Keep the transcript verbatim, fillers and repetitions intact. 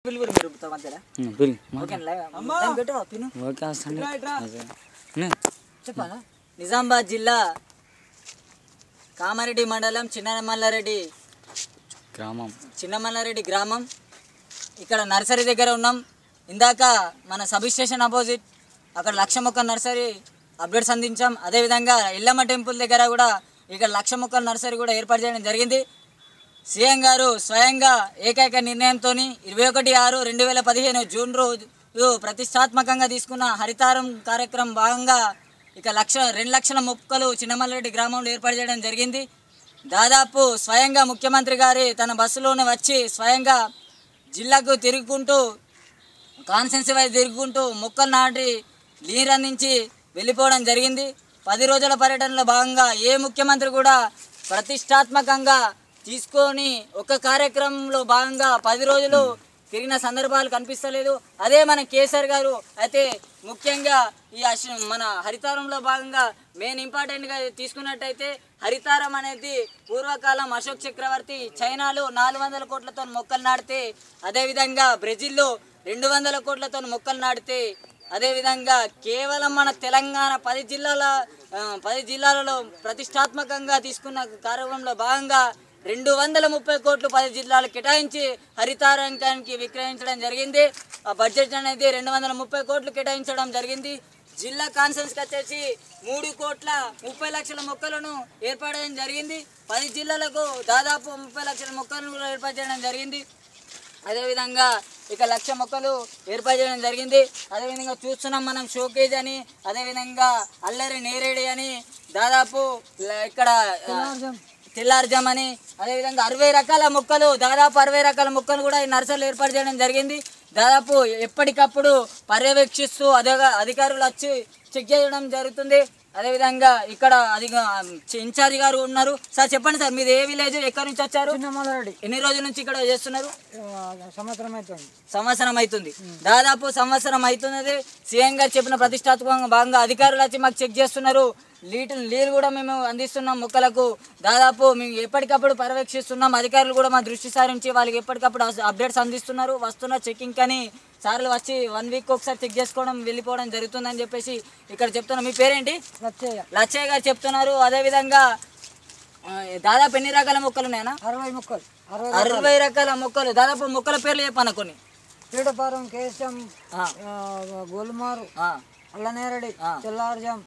Bill కూడా మీరు మధ్యలో బిల్ చెప్పాలా? నిజామాబాద్ జిల్లా కామారెడ్డి మండలం చిన్నమల్లారెడ్డి గ్రామం చిన్నమల్లారెడ్డి గ్రామం. ఇక్కడ నర్సరీ దగ్గర ఉన్నాం. ఇందాక మన సబ్ స్టేషన్ అపోజిట్ అక్కడ లక్ష మొక్క నర్సరీ అప్డేట్స్ అందించాం. అదేవిధంగా ఎల్లమ్మ టెంపుల్ దగ్గర కూడా ఇక్కడ లక్ష మొక్కల నర్సరీ కూడా ఏర్పాటు చేయడం జరిగింది. సీఎం గారు స్వయంగా ఏకైక నిర్ణయంతో ఇరవై ఒకటి ఆరు రెండు వేల పదిహేను జూన్ రోజు ప్రతిష్టాత్మకంగా తీసుకున్న హరితారం కార్యక్రమం భాగంగా ఇక లక్ష రెండు లక్షల మొక్కలు చిన్నమల్లారెడ్డి గ్రామంలో ఏర్పాటు చేయడం జరిగింది. దాదాపు స్వయంగా ముఖ్యమంత్రి గారి తన బస్సులోనే వచ్చి స్వయంగా జిల్లాకు తిరుగుకుంటూ కాన్సెన్సీ వైజ్ తిరుగుకుంటూ మొక్కలు నాటి నీరు అందించి వెళ్ళిపోవడం జరిగింది. పది రోజుల పర్యటనలో భాగంగా ఏ ముఖ్యమంత్రి కూడా ప్రతిష్టాత్మకంగా తీసుకొని ఒక కార్యక్రమంలో భాగంగా పది రోజులు తిరిగిన సందర్భాలు కనిపిస్తలేదు. అదే మన కేసీఆర్ గారు అయితే ముఖ్యంగా ఈ మన హరితారంలో భాగంగా మెయిన్ ఇంపార్టెంట్గా తీసుకున్నట్టయితే హరితారం అనేది పూర్వకాలం అశోక్ చక్రవర్తి చైనాలో నాలుగు వందల కోట్లతో మొక్కలు నాటితే, అదేవిధంగా బ్రెజిల్లో రెండు వందల కోట్లతో మొక్కలు నాటితే, అదేవిధంగా కేవలం మన తెలంగాణ పది జిల్లాల పది జిల్లాలలో ప్రతిష్టాత్మకంగా తీసుకున్న కార్యక్రమంలో భాగంగా రెండు వందల ముప్పై కోట్లు పది జిల్లాలు కేటాయించి హరితారంకానికి విక్రయించడం జరిగింది. ఆ బడ్జెట్ అనేది రెండు వందల ముప్పై కోట్లు కేటాయించడం జరిగింది. జిల్లా కాన్సెన్స్కి వచ్చేసి మూడు కోట్ల ముప్పై లక్షల మొక్కలను ఏర్పాటు చేయడం జరిగింది. పది జిల్లాలకు దాదాపు ముప్పై లక్షల మొక్కలను కూడా ఏర్పాటు చేయడం జరిగింది. అదేవిధంగా ఇక లక్ష మొక్కలు ఏర్పాటు చేయడం జరిగింది. అదేవిధంగా చూస్తున్నాం మనం షోకేజ్ అని, అదేవిధంగా అల్లరి నేరేడి అని, దాదాపు ఇక్కడ తెల్లార్జం అని, అదేవిధంగా అరవై రకాల మొక్కలు దాదాపు అరవై రకాల మొక్కలు కూడా ఈ నర్సరీలు ఏర్పాటు చేయడం జరిగింది. దాదాపు ఎప్పటికప్పుడు పర్యవేక్షిస్తూ అదే అధికారులు వచ్చి చెక్ చేయడం జరుగుతుంది. అదేవిధంగా ఇక్కడ అది ఇన్ఛార్జ్ గారు ఉన్నారు. సార్ చెప్పండి సార్, మీది ఏ విలేజ్, ఎక్కడి నుంచి వచ్చారు? చిన్నమల్లారెడ్డి. ఎన్ని రోజుల నుంచి ఇక్కడ చేస్తున్నారు? సంవత్సరం అవుతుంది. సంవత్సరం అవుతుంది దాదాపు సంవత్సరం అవుతున్నది. సీఎం గారు చెప్పిన ప్రతిష్టాత్మకంగా భాగంగా అధికారులు వచ్చి మాకు చెక్ చేస్తున్నారు. లీట నీళ్ళు కూడా మేము అందిస్తున్నాం మొక్కలకు. దాదాపు మేము ఎప్పటికప్పుడు పర్యవేక్షిస్తున్నాం. అధికారులు కూడా మా దృష్టి సారించి వాళ్ళకి ఎప్పటికప్పుడు అప్డేట్స్ అందిస్తున్నారు. వస్తున్న చెకింగ్ కానీ సార్లు వచ్చి వన్ వీక్ ఒకసారి చెక్ చేసుకోవడం వెళ్ళిపోవడం జరుగుతుందని చెప్పేసి ఇక్కడ చెప్తున్నాం. మీ పేరేంటి? లచ్చయ్య. లచ్చయ్య గారు చెప్తున్నారు. అదేవిధంగా దాదాపు ఎన్ని రకాల మొక్కలు ఉన్నాయన్నా? అరవై మొక్కలు. అరవై రకాల మొక్కలు. దాదాపు మొక్కల పేర్లు చెప్పాను కొన్ని. పీడపారం, కేశం, గోల్మారు, అల్లనేరడి, తెల్లార్జం,